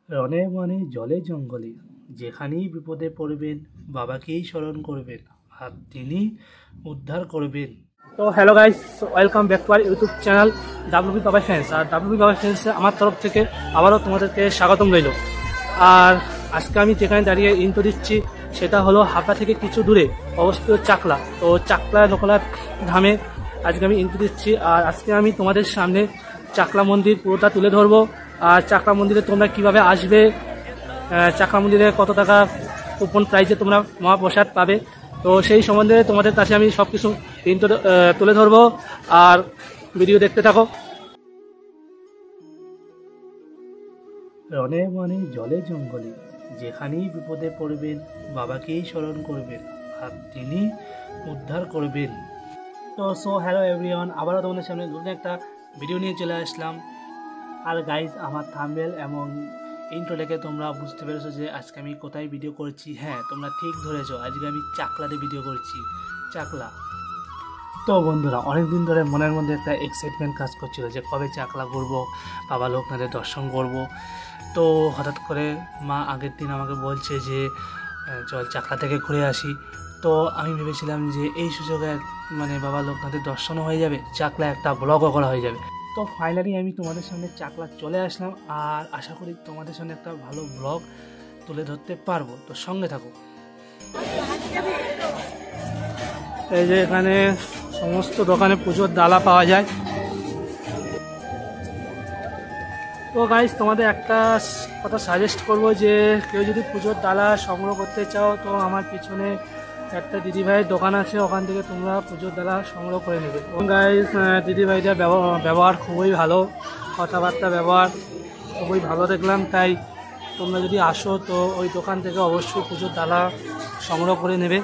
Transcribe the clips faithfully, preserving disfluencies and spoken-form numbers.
রনে বনে জলে জঙ্গলে যেখানেই বিপদে পড়বেন বাবাকেই স্মরণ করবেন আর তিনি উদ্ধার করবেন। তো hello guys, welcome back to our YouTube channel WB Baba fans. আর ডাব্লিউবি বাবা ফ্যান্সে আমার তরফ থেকে আবারও তোমাদেরকে স্বাগতম রইল। আর আজকে আমি যেখানে দাঁড়িয়ে ইন্ট্রো দিচ্ছি সেটা হলো হাবড়া থেকে কিছু দূরে অবস্থিত চাকলা। তো চাকলা লোকনাথ ধামে আজকে আমি ইন্ট্রো দিচ্ছি। আর আজকে আমি তোমাদের সামনে চাকলা মন্দির পুরোটা তুলে ধরবো। আর চাকলা মন্দিরে তোমরা কিভাবে আসবে, চাকলা মন্দিরে কত টাকা কুপন প্রাইজে তোমরা মহাপ্রসাদ পাবে, তো সেই সম্বন্ধে তোমাদের কাছে আমি সব কিছু তুলে ধরবো। আর ভিডিও দেখতে থাকো। রনে বনে জলে জঙ্গলে যেখানেই বিপদে পড়বেন বাবাকেই স্মরণ করবেন আর তিনি উদ্ধার করবেন। তো সো হ্যালো এভরিওয়ান, আবারও তোমাদের সামনে নতুন একটা ভিডিও নিয়ে চলে আসলাম। আর গাইজ, আমার থাম্বনেল এবং ইন্ট্রো দেখে তোমরা বুঝতে পেরেছো যে আজকে আমি কোথায় ভিডিও করছি। হ্যাঁ, তোমরা ঠিক ধরেছো, আজকে আমি চাকলাতে ভিডিও করছি। চাকলা। তো বন্ধুরা, অনেকদিন ধরে মনের মধ্যে একটা এক্সাইটমেন্ট কাজ করছিল যে কবে চাকলা ঘুরবো, বাবা লোকনাথের দর্শন করব। তো হঠাৎ করে মা আগের দিন আমাকে বলছে যে চল চাকলা থেকে ঘুরে আসি। তো আমি ভেবেছিলাম যে এই সুযোগে মানে বাবা লোকনাথের দর্শনও হয়ে যাবে, চাকলা একটা ব্লগও করা হয়ে যাবে। তো ফাইনালি আমি তোমাদের সামনে চাকলা চলে আসলাম। আর আশা করি তোমাদের সামনে একটা ভালো ব্লগ তুলে ধরতে পারবো। তো সঙ্গে থাকো। এই যে এখানে সমস্ত দোকানে পুজোর ডালা পাওয়া যায়। তো গাইস, তোমাদের একটা কথা সাজেস্ট করবো যে কেউ যদি পুজোর ডালা সংগ্রহ করতে চাও তো আমার পিছনে একটা দিদিভাইয়ের দোকান আছে, ওখান থেকে তোমরা পুজোর ডালা সংগ্রহ করে নেবে। গাইস, দিদিভাইদের ব্যবহার খুবই ভালো, কথাবার্তা ব্যবহার খুবই ভালো দেখলাম। তাই তোমরা যদি আসো তো ওই দোকান থেকে অবশ্যই পুজোর ডালা সংগ্রহ করে নেবে।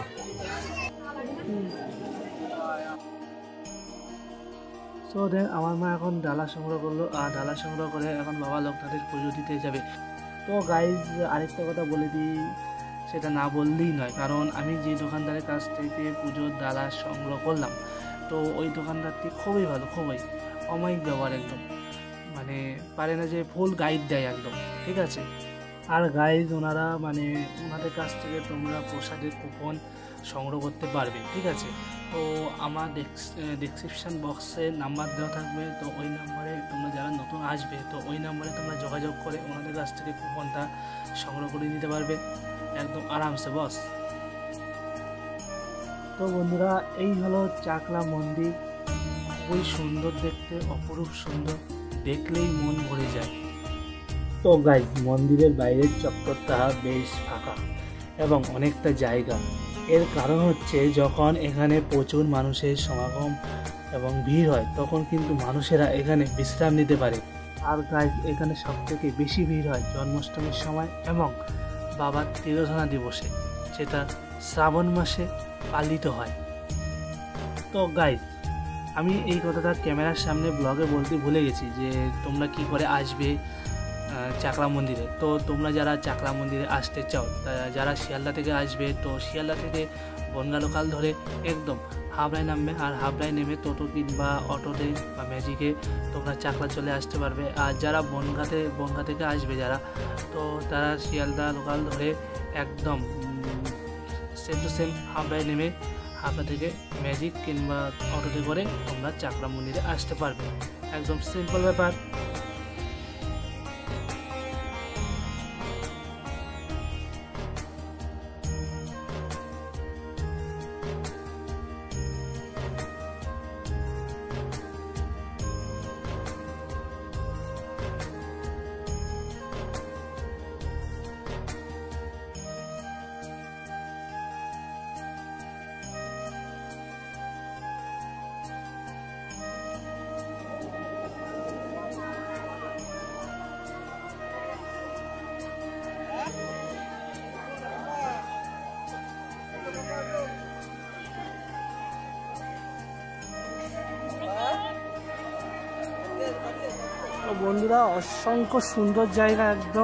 সো দেন আমার মা এখন ডালা সংগ্রহ করলো, আর ডালা সংগ্রহ করে এখন বাবা লোকনাথের পুজো দিতে যাবে। তো গাইজ, আরেকটা কথা বলে দিই, সেটা না বললেই নয়, কারণ আমি যে দোকানদারের কাছ থেকে পুজোর ডালা সংগ্রহ করলাম তো ওই দোকানদারটি খুবই ভালো, খুবই অমায়িক ব্যবহার, একদম মানে পারে না যে ফুল গাইড দেয় একদম, ঠিক আছে। আর গাইজ, ওনারা মানে ওনাদের কাছ থেকে তোমরা প্রসাদের কুপন সংগ্রহ করতে পারবে, ঠিক আছে। তো আমার ডেসক্রিপশান বক্সে নাম্বার দেওয়া থাকবে, তো ওই নাম্বারে তোমরা যারা নতুন আসবে তো ওই নাম্বারে তোমরা যোগাযোগ করে ওনাদের কাছ থেকে কুপনটা সংগ্রহ করে নিতে পারবে একদম আরামসে বস। তো বন্ধুরা, এই হলো চাকলা মন্দির, খুবই সুন্দর দেখতে, অপরূপ সুন্দর, দেখলেই মন ভরে যায়। তো গাইজ, মন্দিরের বাইরের চত্বরটা বেশ ফাঁকা এবং অনেকটা জায়গা। এর কারণ হচ্ছে যখন এখানে প্রচুর মানুষের সমাগম এবং ভিড় হয় তখন কিন্তু মানুষেরা এখানে বিশ্রাম নিতে পারে। আর গাইজ, এখানে সব থেকে বেশি ভিড় হয় জন্মাষ্টমীর সময় এবং বাবার তিরোধানা দিবসে, যেটা শ্রাবণ মাসে পালিত হয়। তো গাইজ, আমি এই কথাটা ক্যামেরার সামনে ব্লগে বলতে ভুলে গেছি যে তোমরা কি করে আসবে চাকলা মন্দিরে। তো তোমরা যারা চাকলা মন্দিরে আসতে চাও, যারা শিয়ালদা থেকে আসবে তো শিয়ালদা থেকে বনগা লোকাল ধরে একদম হাবড়ায় নামবে, আর হাবড়ায় নেমে টোটো কিংবা অটোতে বা ম্যাজিকে তোমরা চাকলা চলে আসতে পারবে। আর যারা বনগাতে বনগা থেকে আসবে যারা, তো তারা শিয়ালদা লোকাল ধরে একদম সেম টু সেম হাবড়ায় নেমে হাবড়া থেকে ম্যাজিক কিংবা অটোতে করে তোমরা চাকলা মন্দিরে আসতে পারবে, একদম সিম্পল ব্যাপার। তো বন্ধুরা, অসংখ্য সুন্দর জায়গা একদম।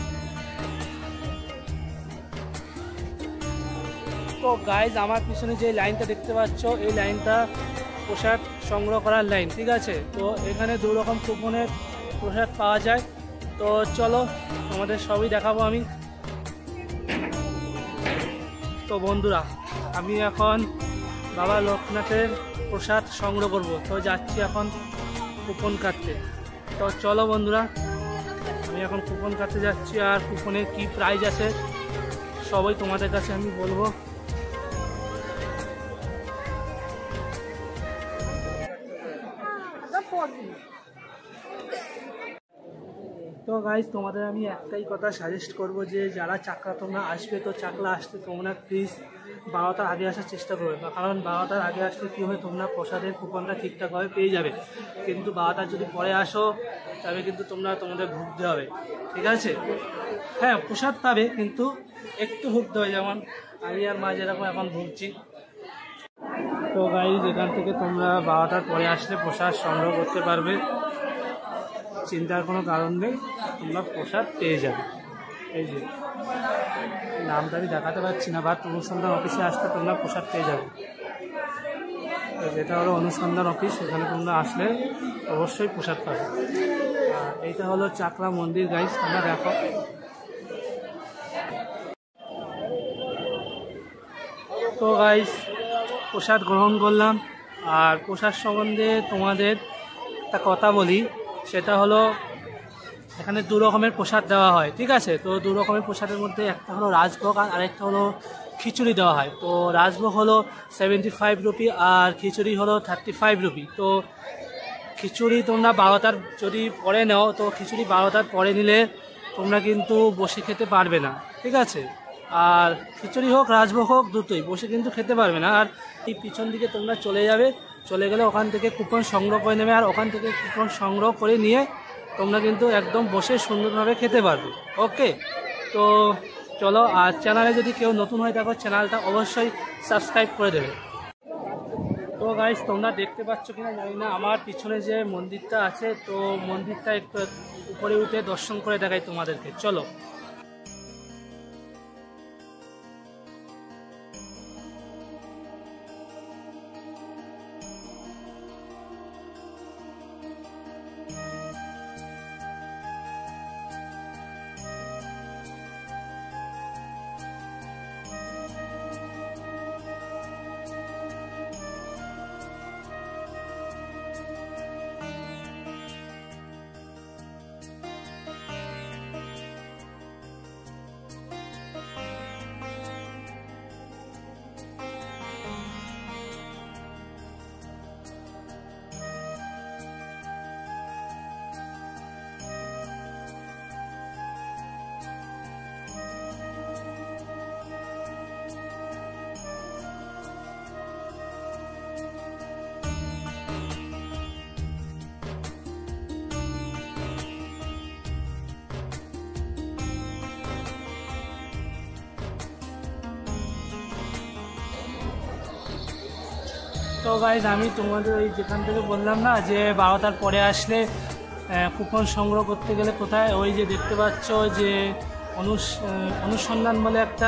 তো গাইজ, আমার পিছনে যে লাইনটা দেখতে পাচ্ছ এই লাইনটা পোশাক সংগ্রহ করার লাইন, ঠিক আছে। তো এখানে দু রকম কুপনের পোশাক পাওয়া যায়, তো চলো তোমাদের সবই দেখাবো আমি। তো বন্ধুরা, আমি এখন বাবা লোকনাথের প্রসাদ সংগ্রহ করব, তো যাচ্ছি এখন কুপন কাটতে। তো চলো বন্ধুরা, আমি এখন কুপন কাটতে যাচ্ছি, আর কুপনের কি প্রাইস আছে সবই তোমাদের কাছে আমি বলবো। তো গাইজ, তোমাদের আমি একটাই কথা সাজেস্ট করব যে যারা চাকলা তোমরা আসবে, তো চাকলা আসতে তোমরা প্লিজ বারোটার আগে আসার চেষ্টা করবে, কারণ বারোটার আগে আসলে কী হয়, তোমরা প্রসাদের কুপনটা ঠিকঠাকভাবে পেয়ে যাবে। কিন্তু বারোটার যদি পরে আসো তবে কিন্তু তোমরা তোমাদের ভুগতে হবে, ঠিক আছে? হ্যাঁ, প্রসাদ পাবে কিন্তু একটু ভুগতে হবে, যেমন আমি আর মা যেরকম এখন ভুগছি। তো গাইজ, এখান থেকে তোমরা বারোটার পরে আসলে প্রসাদ সংগ্রহ করতে পারবে, চিন্তার কোনো কারণ নেই, তোমরা প্রসাদ পেয়ে যাবে। এই যে নামটা আমি দেখাতে পারছি না, বাট অনুসন্ধান অফিসে আসলে তোমরা প্রসাদ পেয়ে যাবে। যেটা হলো অনুসন্ধান অফিস, এখানে তোমরা আসলে অবশ্যই প্রসাদ পাবে। আর এইটা হলো চাকলা মন্দির গাইজ, তোমরা দেখো। তো গাইজ, প্রসাদ গ্রহণ করলাম, আর প্রসাদ সম্বন্ধে তোমাদের একটা কথা বলি, সেটা হলো এখানে দু রকমের প্রসাদ দেওয়া হয়, ঠিক আছে? তো দু রকমের প্রসাদের মধ্যে একটা হলো রাজভোগ আর আরেকটা হলো খিচুড়ি দেওয়া হয়। তো রাজভোগ হলো সেভেন্টি ফাইভ রুপি আর খিচুড়ি হলো থার্টি ফাইভ রুপি। তো খিচুড়ি তোমরা বারোটার যদি পরে নাও, তো খিচুড়ি বারোটার পরে নিলে তোমরা কিন্তু বসে খেতে পারবে না, ঠিক আছে? আর খিচুড়ি হোক রাজভোগ হোক দুটোই বসে কিন্তু খেতে পারবে না। আর এই পিছন দিকে তোমরা চলে যাবে, চলে গেলে ওখান থেকে কুপন সংগ্রহ করে নেবে, আর ওখান থেকে কুপন সংগ্রহ করে নিয়ে তোমরা কিন্তু একদম বসে সুন্দরভাবে খেতে পারবে। ওকে, তো চলো। আর চ্যানেলে যদি কেউ নতুন হয়ে থাকো, চ্যানেলটা অবশ্যই সাবস্ক্রাইব করে দেবে। তো গাইস, তোমরা দেখতে পাচ্ছ কিনা জানি না, আমার পিছনে যে মন্দিরটা আছে, তো মন্দিরটা একটু উপরে উঠে দর্শন করে দেখাই তোমাদেরকে, চলো। তো গাইজ, আমি তোমাদের ওই যেখান থেকে বললাম না যে বারোটার পরে আসলে কুপন সংগ্রহ করতে গেলে কোথায়, ওই যে দেখতে পাচ্ছ যে অনুসন্ধান বলে একটা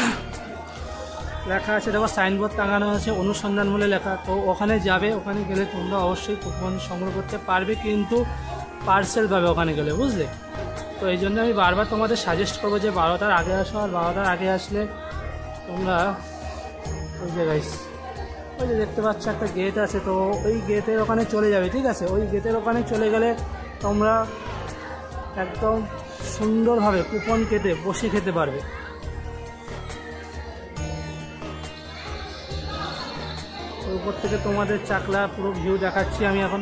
লেখা আছে, দেখো সাইনবোর্ড টাঙানো আছে, অনুসন্ধান বলে লেখা। তো ওখানে যাবে, ওখানে গেলে তোমরা অবশ্যই কুপন সংগ্রহ করতে পারবে, কিন্তু পার্সেল পাবে ওখানে গেলে, বুঝলে? তো এই জন্য আমি বারবার তোমাদের সাজেস্ট করবো যে বারোটার আগে আসো। আর বারোটার আগে আসলে তোমরা ওই যে গাইস, ওই যে দেখতে পাচ্ছ একটা গেট আছে, তো ওই গেটের ওখানে চলে যাবে, ঠিক আছে? ওই গেটের ওখানে চলে গেলে তোমরা একদম সুন্দরভাবে কুপন কেটে বসে খেতে পারবে। উপর থেকে তোমাদের চাকলা পুরো ভিউ দেখাচ্ছি আমি এখন।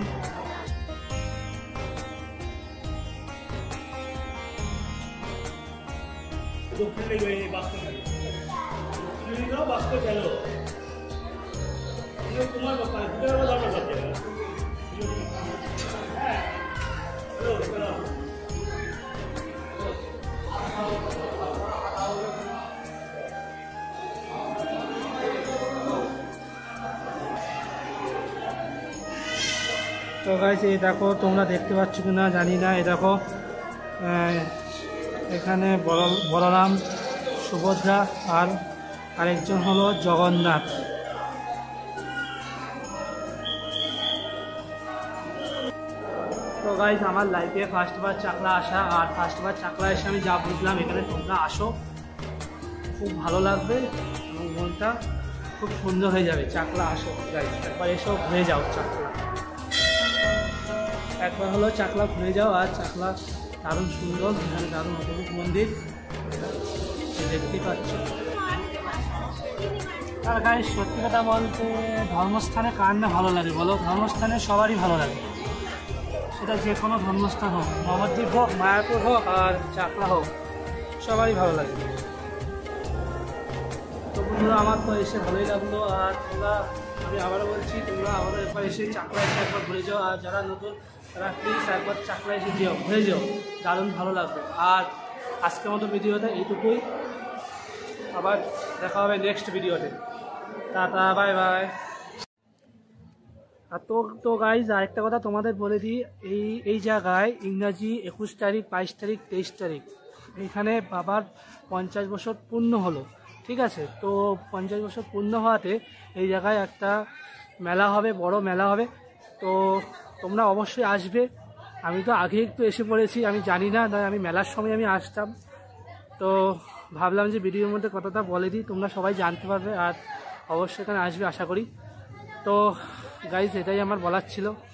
তো গাইস, এই দেখো, তোমরা দেখতে পাচ্ছ কি না জানি না, এই দেখো এখানে বলরাম, সুভদ্রা আর আরেকজন হলো জগন্নাথ। তো গাইজ আমার লাইফে ফার্স্টবার চাকলা আসা, আর ফার্স্টবার চাকলা এসে আমি যা বুঝলাম এখানে তোমরা আসো, খুব ভালো লাগবে এবং মনটা খুব সুন্দর হয়ে যাবে। চাকলা আসো গাইজ, একবার এসো ঘুরে যাও চাকলা, একবার হলো চাকলা ঘুরে যাও। আর চাকলা দারুণ সুন্দর, এখানে দারুণ অপরূপ মন্দির দেখতেই পাচ্ছ। আর গাইজ সত্যি কথা বলতে ধর্মস্থানে কার না ভালো লাগে বলো? ধর্মস্থানে সবারই ভালো লাগে, সেটা যে কোনো ধর্মস্থান হোক, নবদ্বীপ হোক, মায়াপুর হোক আর চাকলা হোক, সবারই ভালো লাগে। তো বন্ধুরা আমার তো এসে ভালোই লাগলো। আর তোমরা, আমি আবারও বলছি, তোমরা আমাদের একবার এসে চাকলা এসে একবার ঘুরে যাও। আর যারা নতুন তারা প্লিজ একবার চাকলা এসে যেও, ঘুরে যাও, দারুণ ভালো লাগবে। আর আজকের মতো ভিডিওটা এইটুকুই, আবার দেখা হবে নেক্সট ভিডিওতে। Tata, bye bye. আর তো তো গাইজ আরেকটা কথা তোমাদের বলে দিই, এই এই জায়গায় ইংরাজি একুশ তারিখ, বাইশ তারিখ, তেইশ তারিখ এখানে বাবার পঞ্চাশ বছর পূর্ণ হলো, ঠিক আছে? তো পঞ্চাশ বছর পূর্ণ হওয়াতে এই জায়গায় একটা মেলা হবে, বড় মেলা হবে। তো তোমরা অবশ্যই আসবে। আমি তো আগে একটু এসে পড়েছি, আমি জানি না, তাই আমি মেলার সময় আমি আসতাম, তো ভাবলাম যে ভিডিওর মধ্যে কথাটা বলে দিই, তোমরা সবাই জানতে পারবে। আর অবশ্যই এখানে আসবে আশা করি। তো গাইজ এটাই আমার বলার ছিল।